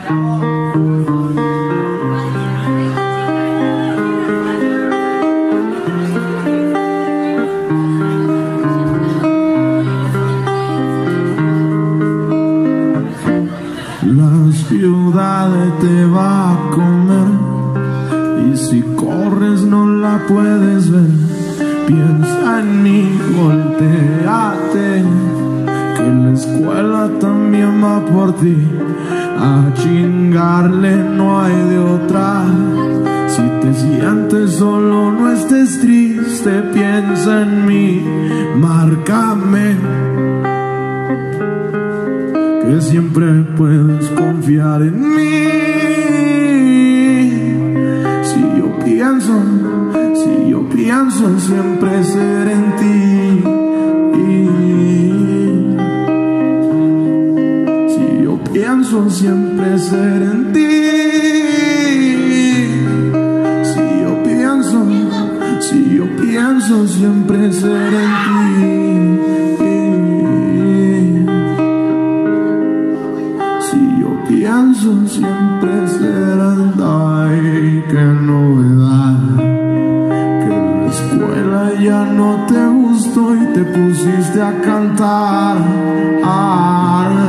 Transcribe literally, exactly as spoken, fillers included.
La ciudad te va a comer y si corres no la puedes ver. Piensa en mí, volteate, que la escuela también va por ti. A chingarle no hay de otra. Si te sientes solo no estés triste, piensa en mí, márcame, que siempre puedes confiar en mí. Si yo pienso, si yo pienso siempre ser en ti. Si yo pienso siempre ser en ti. Si yo pienso, si yo pienso siempre ser en ti. Pienso siempre será ay, qué novedad, que en la escuela ya no te gustó y te pusiste a cantar. Ah,